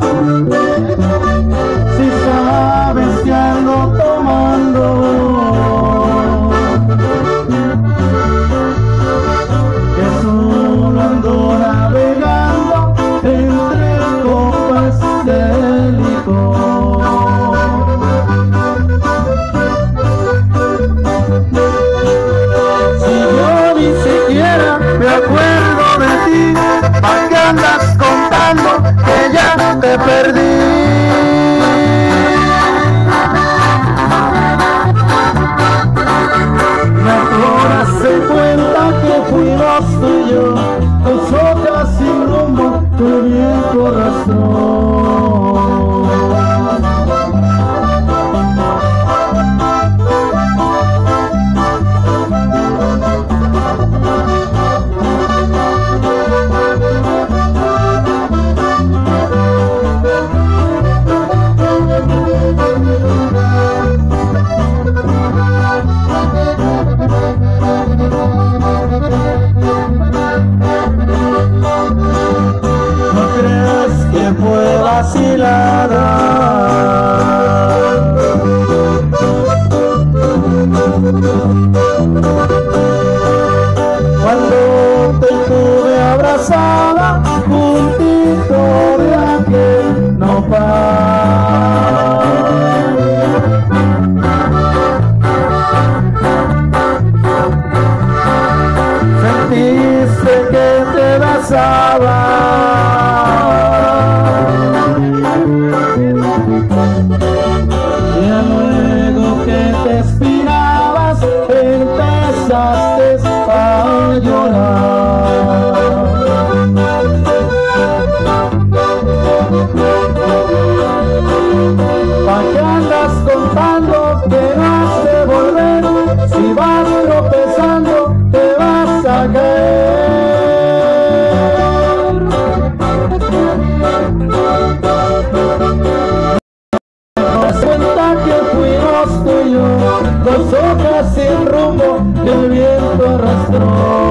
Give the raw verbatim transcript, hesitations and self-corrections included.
Si sabes que ando tomando, que solo ando navegando entre copas de licor. Si yo ni siquiera me acuerdo de ti, ¿para qué andas contando que ya te perdí? Mejor hace cuenta que fuimos tú y yo, nosotras sin rumbo, tu viejo rastro. No creas que fue vacilada, cuando te tuve abrazada juntito de aquel nopal. Sentiste que te besaba, y luego que te expirabas empezaste a llorar. ¿Pa' qué andas contando que vas de volver? Si vas tropezando te vas a caer. Das cuenta que fuimos tú y yo, dos hojas sin rumbo que el viento arrastró.